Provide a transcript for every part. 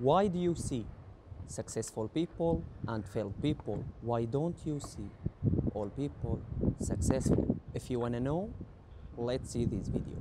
Why do you see successful people and failed people? Why don't you see all people successful? If you want to know, let's see this video.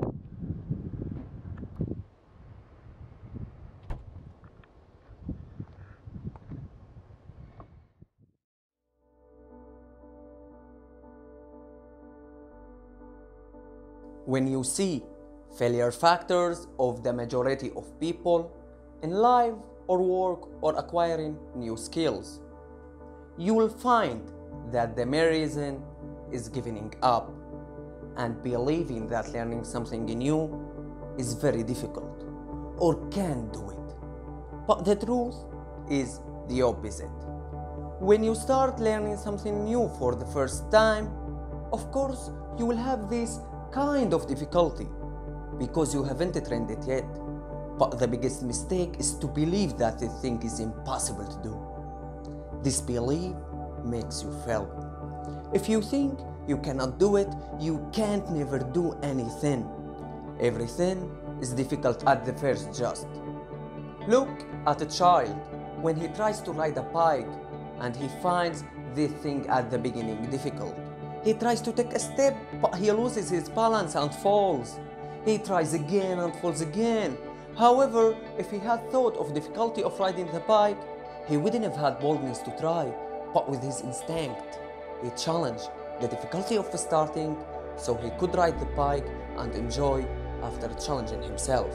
When you see failure factors of the majority of people in life or work or acquiring new skills, you will find that the main reason is giving up and believing that learning something new is very difficult or can't do it. But the truth is the opposite. When you start learning something new for the first time, of course you will have this kind of difficulty because you haven't trained it yet. But the biggest mistake is to believe that the thing is impossible to do. This belief makes you fail. If you think you cannot do it, you can't never do anything. Everything is difficult at the first just. Look at a child when he tries to ride a bike and he finds this thing at the beginning difficult. He tries to take a step, but he loses his balance and falls. He tries again and falls again. However, if he had thought of difficulty of riding the bike, he wouldn't have had boldness to try. But with his instinct, he challenged the difficulty of starting so he could ride the bike and enjoy after challenging himself.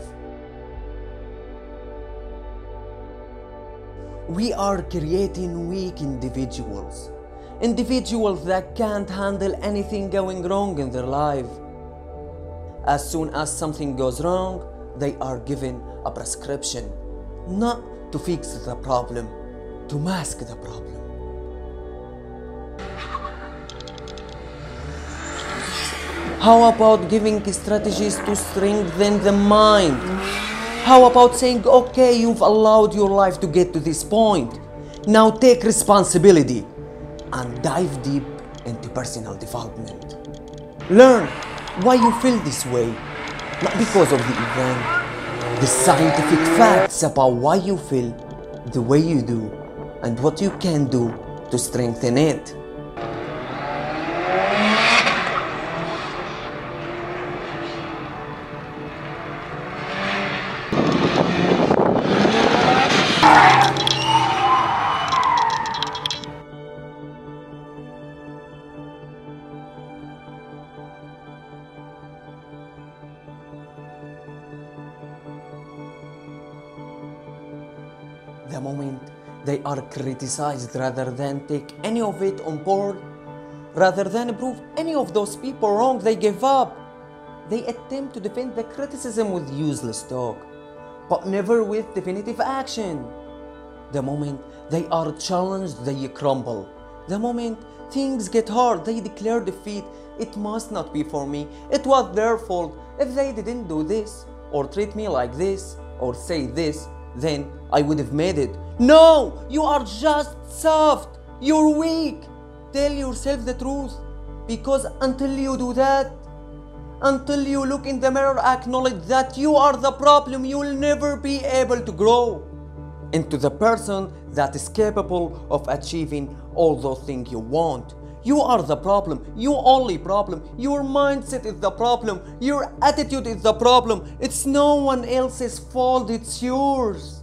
We are creating weak individuals. Individuals that can't handle anything going wrong in their life. As soon as something goes wrong, they are given a prescription, not to fix the problem, to mask the problem. How about giving strategies to strengthen the mind? How about saying, okay, you've allowed your life to get to this point. Now take responsibility and dive deep into personal development. Learn why you feel this way, not because of the event. The scientific facts about why you feel the way you do and what you can do to strengthen it. The moment they are criticized rather than take any of it on board, rather than prove any of those people wrong, they give up. They attempt to defend the criticism with useless talk, but never with definitive action. The moment they are challenged, they crumble. The moment things get hard, they declare defeat. It must not be for me. It was their fault. If they didn't do this, or treat me like this, or say this, then I would have made it. No! You are just soft! You're weak! Tell yourself the truth. Because until you do that, until you look in the mirror, acknowledge that you are the problem, you will never be able to grow into the person that is capable of achieving all those things you want. You are the problem, you only problem. Your mindset is the problem, your attitude is the problem. It's no one else's fault, it's yours.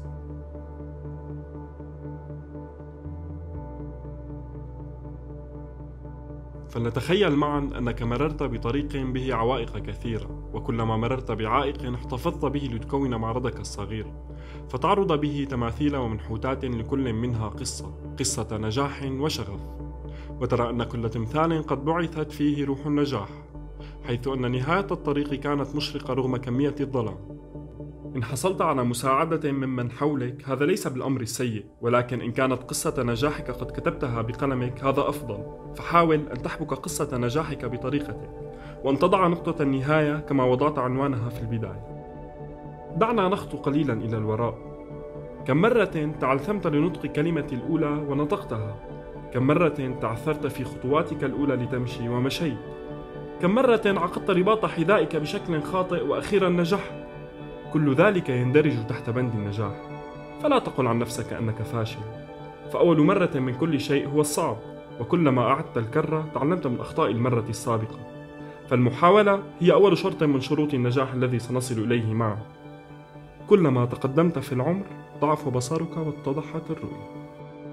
فلنتخيل معا أنك مررت بطريق به عوائق كثيرة، وكلما مررت بعائق احتفظت به لتكون معرضك الصغير، فتعرض به تماثيل ومنحوتات لكل منها قصة نجاح وشغف، وترى أن كل تمثال قد بعثت فيه روح النجاح، حيث أن نهاية الطريق كانت مشرقة رغم كمية الظلام. إن حصلت على مساعدة ممن حولك هذا ليس بالأمر السيء، ولكن إن كانت قصة نجاحك قد كتبتها بقلمك هذا أفضل، فحاول أن تحبك قصة نجاحك بطريقتك، وأن تضع نقطة النهاية كما وضعت عنوانها في البداية. دعنا نخطو قليلا إلى الوراء. كم مرة تعلمت لنطق كلمة الأولى ونطقتها؟ كم مرة تعثرت في خطواتك الأولى لتمشي ومشيت؟ كم مرة عقدت رباط حذائك بشكل خاطئ وأخيرا نجحت؟ كل ذلك يندرج تحت بند النجاح. فلا تقل عن نفسك أنك فاشل، فأول مرة من كل شيء هو الصعب، وكلما أعدت الكرة تعلمت من أخطاء المرة السابقة، فالمحاولة هي أول شرط من شروط النجاح الذي سنصل إليه معا. كلما تقدمت في العمر ضعف بصرك واتضحت الرؤية.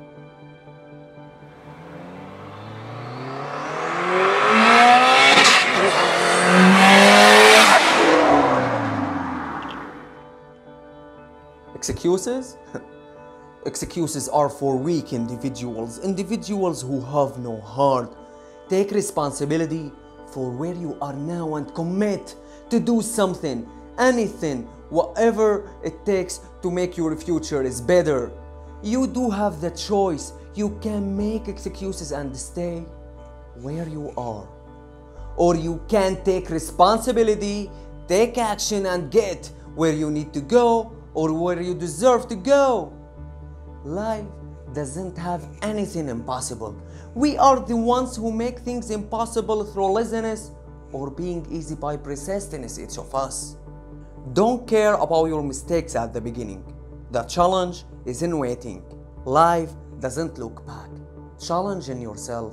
Excuses? Excuses are for weak individuals who have no heart. Take responsibility for where you are now and commit to do something, anything, whatever it takes to make your future is better. You do have the choice. You can make excuses and stay where you are. Or you can take responsibility, take action and get where you need to go or where you deserve to go. Life doesn't have anything impossible. We are the ones who make things impossible through laziness or being easy by persistence, each of us. Don't care about your mistakes at the beginning. The challenge is in waiting. Life doesn't look back. Challenge in yourself.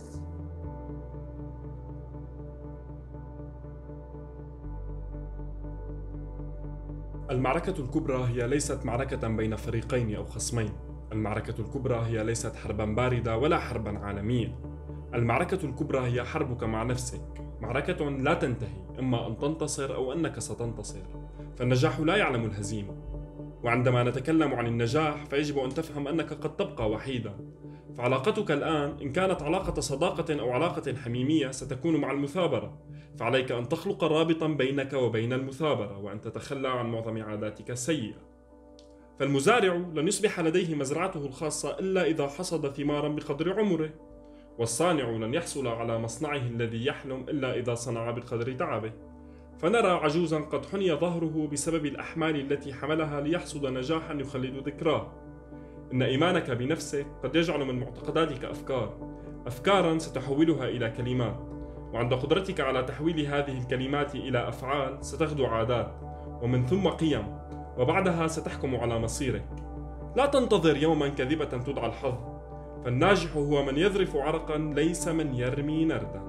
المعركة الكبرى هي ليست معركة بين فريقين أو خصمين. المعركة الكبرى هي ليست حربا باردة ولا حربا عالمية. المعركة الكبرى هي حربك مع نفسك، معركة لا تنتهي، إما أن تنتصر أو أنك ستنتصر، فالنجاح لا يعلم الهزيمة. وعندما نتكلم عن النجاح فيجب أن تفهم أنك قد تبقى وحيدا، فعلاقتك الآن إن كانت علاقة صداقة أو علاقة حميمية ستكون مع المثابرة، فعليك أن تخلق رابطا بينك وبين المثابرة وأن تتخلى عن معظم عاداتك السيئة. فالمزارع لن يصبح لديه مزرعته الخاصة إلا إذا حصد ثمارا بقدر عمره، والصانع لن يحصل على مصنعه الذي يحلم إلا إذا صنع بقدر تعبه. فنرى عجوزا قد حني ظهره بسبب الأحمال التي حملها ليحصد نجاحا يخلد ذكراه. إن إيمانك بنفسك قد يجعل من معتقداتك أفكارا ستحولها إلى كلمات، وعند قدرتك على تحويل هذه الكلمات إلى أفعال ستغدو عادات، ومن ثم قيم، وبعدها ستحكم على مصيرك. لا تنتظر يوما كذبة تدعى الحظ، فالناجح هو من يذرف عرقا ليس من يرمي نردا.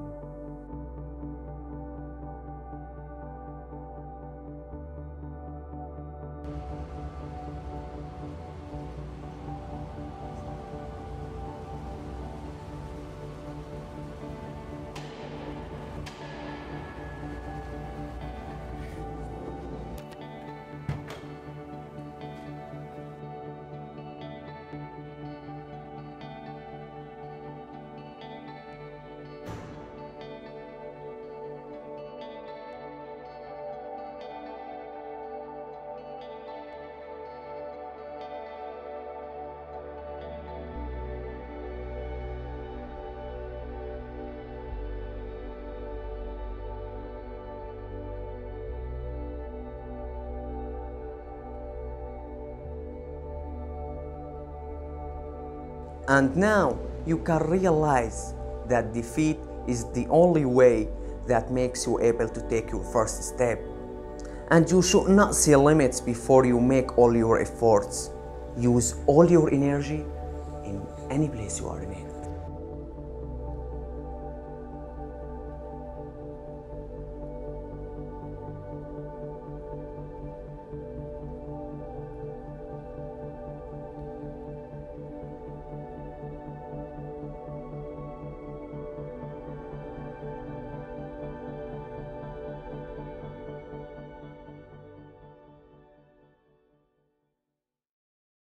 And now you can realize that defeat is the only way that makes you able to take your first step. And you should not see limits before you make all your efforts. Use all your energy in any place you are in.